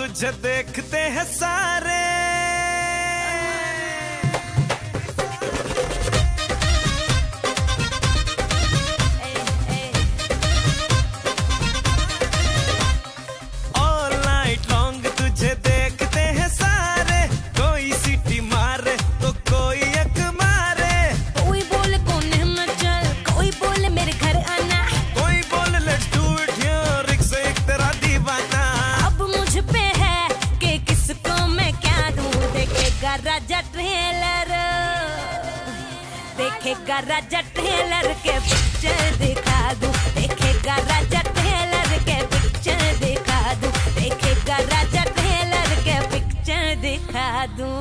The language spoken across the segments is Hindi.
तुझे देखते हैं सारे। ऑल नाइट लॉन्ग तुझे देखते हैं सारे। कोई सीटी मारे तो कोई एक मारे। कोई बोले कोने में चल, कोई बोले मेरे घर आना, कोई बोले लेट्स डू इट हियर, एक से एक तेरा दीवाना। अब मुझ पे है कि किसको मैं क्या दूं। देखेगा राजा ट्रेलर, देखेगा राजा ट्रेलर के पिक्चर दिखा दूं। देखेगा राजा ट्रेलर के पिक्चर दिखा दूं। देखेगा राजा ट्रेलर के पिक्चर दिखा दूं।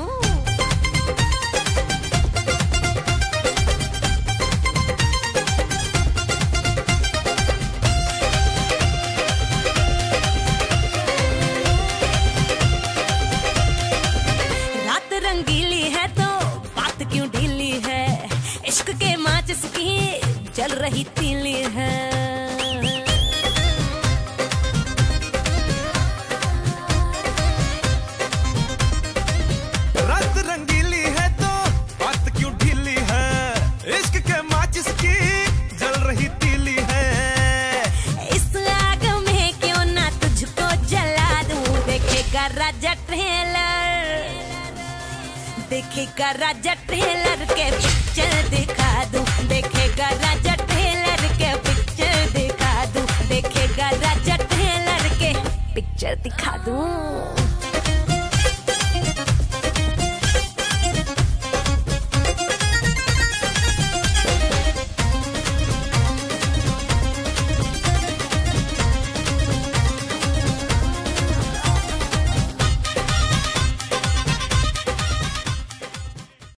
रात रंगीली है तो बात क्यों ढीली है। इश्क के माचिस की जल रही तीली है। रात रंगीली है तो बात क्यों ढीली है। इश्क के माचिस की जल रही तीली है। इस आग में क्यों ना तुझको जला दूं। देखेगा राजा ट्रेलर, देखेगा राजा ट्रेलर के पिक्चर दिखा दूं। देखेगा राजा ट्रेलर के पिक्चर दिखा दूं। देखेगा राजा ट्रेलर के पिक्चर दिखा दूं।